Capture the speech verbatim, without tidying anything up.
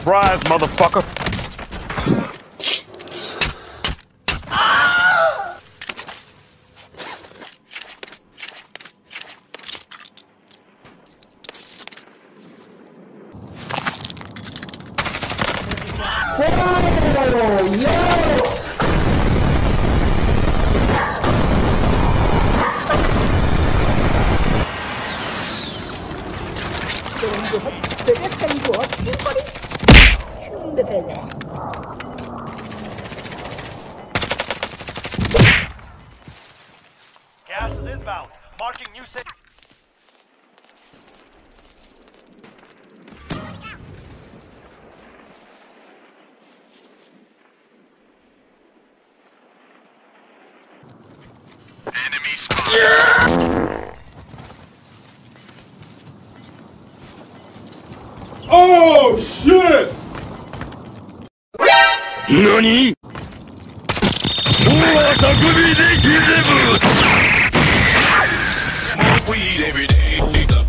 Surprise, motherfucker. Gas is inbound. Marking new set. Enemy spotted. Yeah! Oh shit! NANI?! 大は匠でギゼブ Smoke weed every day.